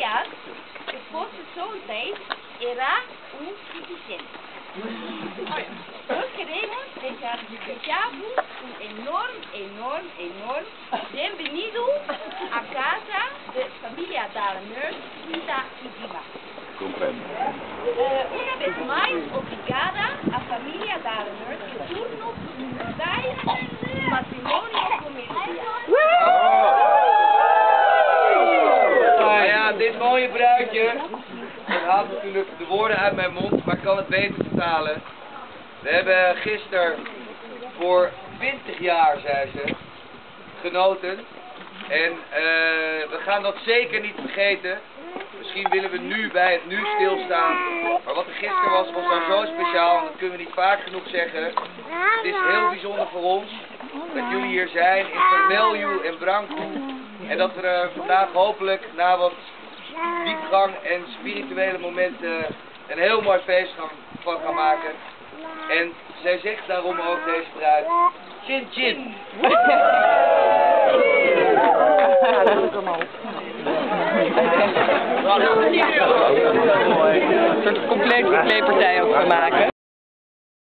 familias, esposo solteis, era insuficiente. Nós queremos desejar-vos enorme bem-vindo à casa de família Daleners, Quinta e Diva. Compreendo. Uma vez mais, obrigada à família Daleners que turno por matrimônio familiar. Nou ja, dit mooie bruidje, dat haalt natuurlijk de woorden uit mijn mond, maar ik kan het beter vertalen. We hebben gisteren voor 20 jaar, zei ze, genoten. En we gaan dat zeker niet vergeten. Misschien willen we nu bij het nu stilstaan. Maar wat er gisteren was, was nou zo speciaal. En dat kunnen we niet vaak genoeg zeggen. Het is heel bijzonder voor ons dat jullie hier zijn in Vermelho en Branco. En dat we er vandaag hopelijk na wat diepgang en spirituele momenten een heel mooi feest van gaan maken. En zij zegt daarom ook deze bruid, chin chin. Ja, dat is allemaal op. Een soort complete kleedpartij ook gaan maken.